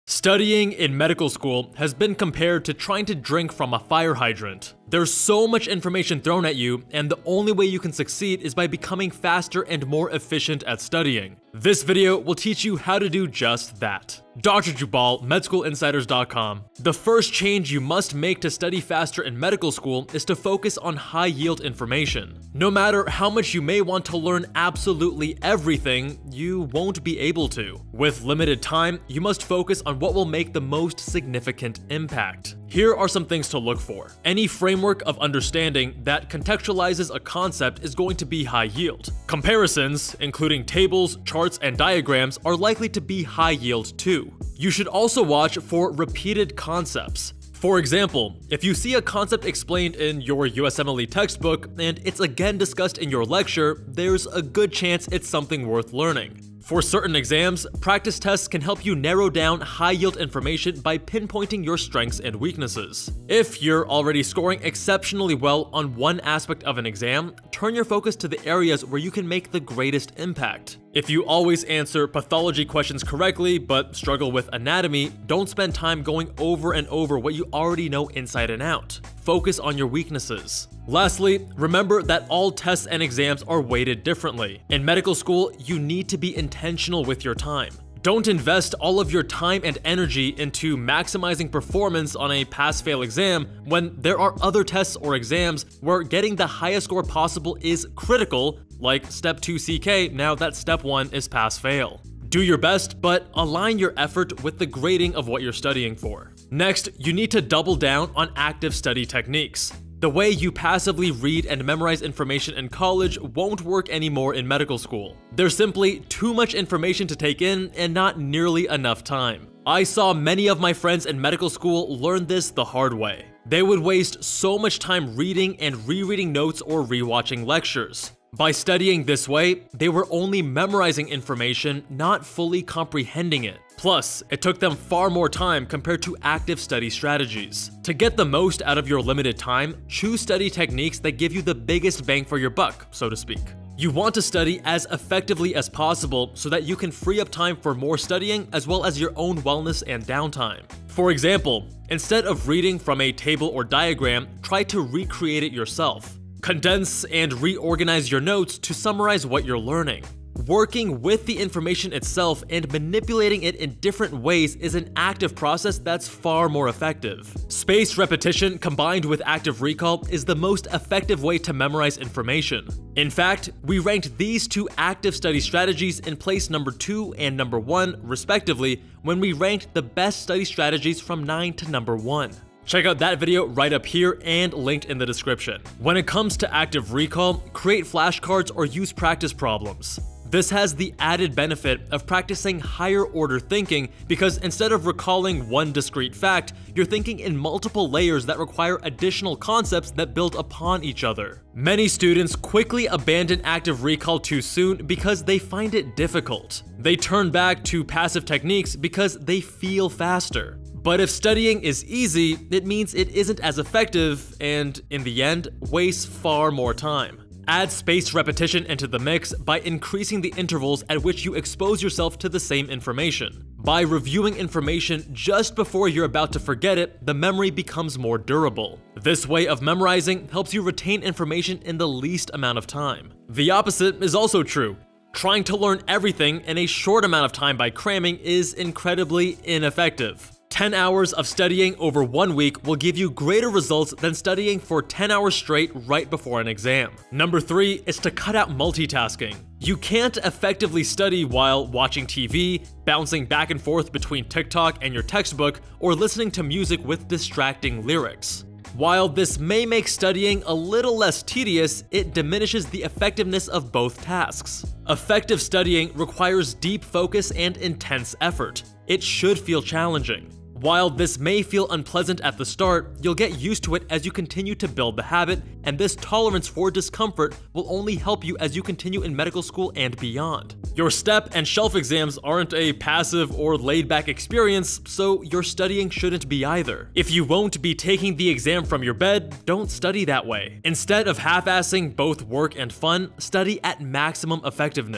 Studying in medical school has been compared to trying to drink from a fire hydrant. There's so much information thrown at you, and the only way you can succeed is by becoming faster and more efficient at studying. This video will teach you how to do just that. Dr. Jubbal, MedSchoolInsiders.com. The first change you must make to study faster in medical school is to focus on high-yield information. No matter how much you may want to learn absolutely everything, you won't be able to. With limited time, you must focus on what will make the most significant impact. Here are some things to look for. Any framework of understanding that contextualizes a concept is going to be high yield. Comparisons, including tables, charts, and diagrams, are likely to be high yield too. You should also watch for repeated concepts. For example, if you see a concept explained in your USMLE textbook and it's again discussed in your lecture, there's a good chance it's something worth learning. For certain exams, practice tests can help you narrow down high-yield information by pinpointing your strengths and weaknesses. If you're already scoring exceptionally well on one aspect of an exam, turn your focus to the areas where you can make the greatest impact. If you always answer pathology questions correctly but struggle with anatomy, don't spend time going over and over what you already know inside and out. Focus on your weaknesses. Lastly, remember that all tests and exams are weighted differently. In medical school, you need to be intentional with your time. Don't invest all of your time and energy into maximizing performance on a pass-fail exam when there are other tests or exams where getting the highest score possible is critical, like Step 2 CK now that Step 1 is pass-fail. Do your best, but align your effort with the grading of what you're studying for. Next, you need to double down on active study techniques. The way you passively read and memorize information in college won't work anymore in medical school. There's simply too much information to take in and not nearly enough time. I saw many of my friends in medical school learn this the hard way. They would waste so much time reading and rereading notes or rewatching lectures. By studying this way, they were only memorizing information, not fully comprehending it. Plus, it took them far more time compared to active study strategies. To get the most out of your limited time, choose study techniques that give you the biggest bang for your buck, so to speak. You want to study as effectively as possible so that you can free up time for more studying as well as your own wellness and downtime. For example, instead of reading from a table or diagram, try to recreate it yourself. Condense and reorganize your notes to summarize what you're learning. Working with the information itself and manipulating it in different ways is an active process that's far more effective. Spaced repetition combined with active recall is the most effective way to memorize information. In fact, we ranked these two active study strategies in place number 2 and number 1, respectively, when we ranked the best study strategies from 9 to number 1. Check out that video right up here and linked in the description. When it comes to active recall, create flashcards or use practice problems. This has the added benefit of practicing higher order thinking because instead of recalling one discrete fact, you're thinking in multiple layers that require additional concepts that build upon each other. Many students quickly abandon active recall too soon because they find it difficult. They turn back to passive techniques because they feel faster. But if studying is easy, it means it isn't as effective and, in the end, wastes far more time. Add spaced repetition into the mix by increasing the intervals at which you expose yourself to the same information. By reviewing information just before you're about to forget it, the memory becomes more durable. This way of memorizing helps you retain information in the least amount of time. The opposite is also true. Trying to learn everything in a short amount of time by cramming is incredibly ineffective. 10 hours of studying over 1 week will give you greater results than studying for 10 hours straight right before an exam. Number 3 is to cut out multitasking. You can't effectively study while watching TV, bouncing back and forth between TikTok and your textbook, or listening to music with distracting lyrics. While this may make studying a little less tedious, it diminishes the effectiveness of both tasks. Effective studying requires deep focus and intense effort. It should feel challenging. While this may feel unpleasant at the start, you'll get used to it as you continue to build the habit, and this tolerance for discomfort will only help you as you continue in medical school and beyond. Your STEP and shelf exams aren't a passive or laid-back experience, so your studying shouldn't be either. If you won't be taking the exam from your bed, don't study that way. Instead of half-assing both work and fun, study at maximum effectiveness.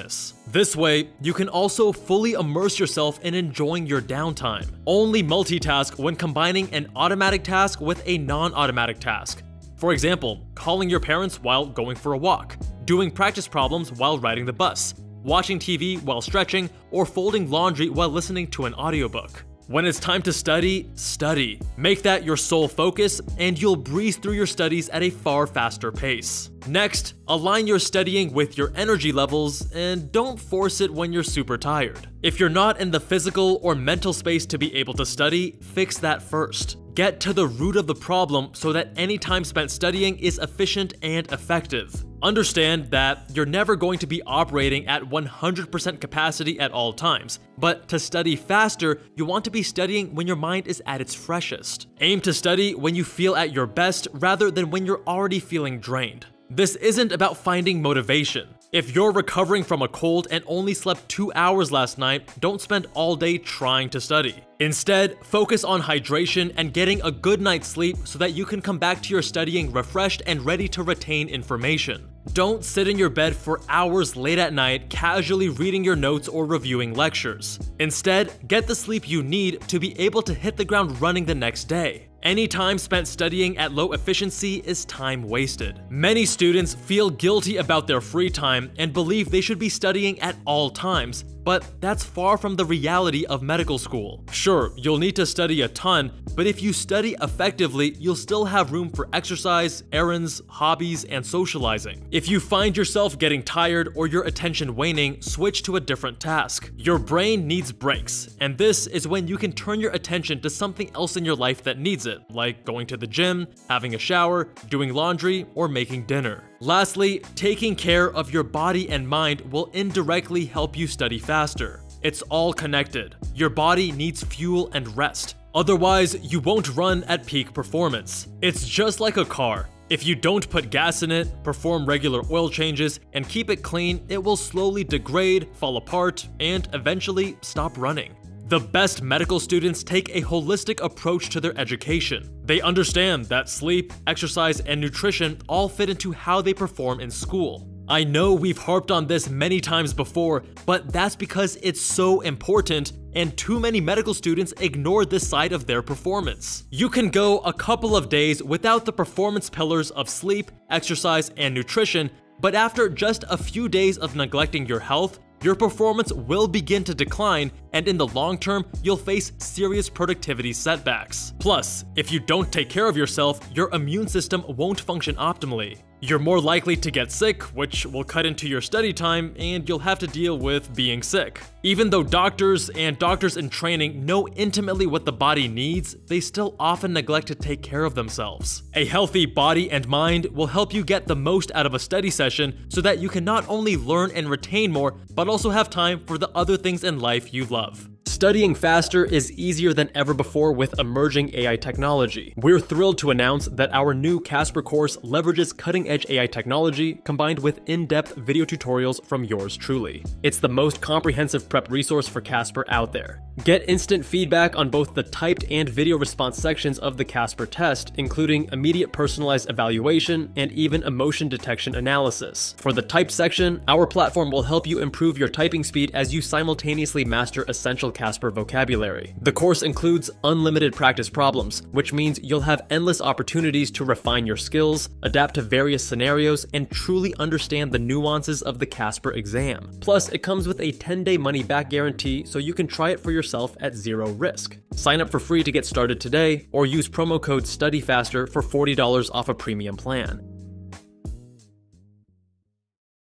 This way, you can also fully immerse yourself in enjoying your downtime. Only multitask when combining an automatic task with a non-automatic task. For example, calling your parents while going for a walk, doing practice problems while riding the bus, watching TV while stretching, or folding laundry while listening to an audiobook. When it's time to study, study. Make that your sole focus, and you'll breeze through your studies at a far faster pace. Next, align your studying with your energy levels, and don't force it when you're super tired. If you're not in the physical or mental space to be able to study, fix that first. Get to the root of the problem so that any time spent studying is efficient and effective. Understand that you're never going to be operating at 100% capacity at all times, but to study faster, you want to be studying when your mind is at its freshest. Aim to study when you feel at your best rather than when you're already feeling drained. This isn't about finding motivation. If you're recovering from a cold and only slept 2 hours last night, don't spend all day trying to study. Instead, focus on hydration and getting a good night's sleep so that you can come back to your studying refreshed and ready to retain information. Don't sit in your bed for hours late at night casually reading your notes or reviewing lectures. Instead, get the sleep you need to be able to hit the ground running the next day. Any time spent studying at low efficiency is time wasted. Many students feel guilty about their free time and believe they should be studying at all times, but that's far from the reality of medical school. Sure, you'll need to study a ton, but if you study effectively, you'll still have room for exercise, errands, hobbies, and socializing. If you find yourself getting tired or your attention waning, switch to a different task. Your brain needs breaks, and this is when you can turn your attention to something else in your life that needs it, like going to the gym, having a shower, doing laundry, or making dinner. Lastly, taking care of your body and mind will indirectly help you study faster. It's all connected. Your body needs fuel and rest. Otherwise, you won't run at peak performance. It's just like a car. If you don't put gas in it, perform regular oil changes, and keep it clean, it will slowly degrade, fall apart, and eventually stop running. The best medical students take a holistic approach to their education. They understand that sleep, exercise, and nutrition all fit into how they perform in school. I know we've harped on this many times before, but that's because it's so important, and too many medical students ignore this side of their performance. You can go a couple of days without the performance pillars of sleep, exercise, and nutrition, but after just a few days of neglecting your health, your performance will begin to decline, and in the long term, you'll face serious productivity setbacks. Plus, if you don't take care of yourself, your immune system won't function optimally. You're more likely to get sick, which will cut into your study time, and you'll have to deal with being sick. Even though doctors and doctors in training know intimately what the body needs, they still often neglect to take care of themselves. A healthy body and mind will help you get the most out of a study session so that you can not only learn and retain more, but also have time for the other things in life you love. Studying faster is easier than ever before with emerging AI technology. We're thrilled to announce that our new Casper course leverages cutting-edge AI technology combined with in-depth video tutorials from yours truly. It's the most comprehensive prep resource for Casper out there. Get instant feedback on both the typed and video response sections of the Casper test, including immediate personalized evaluation and even emotion detection analysis. For the typed section, our platform will help you improve your typing speed as you simultaneously master essential Casper vocabulary. The course includes unlimited practice problems, which means you'll have endless opportunities to refine your skills, adapt to various scenarios, and truly understand the nuances of the Casper exam. Plus, it comes with a 10-day money-back guarantee, so you can try it for yourself at zero risk. Sign up for free to get started today, or use promo code STUDYFASTER for $40 off a premium plan.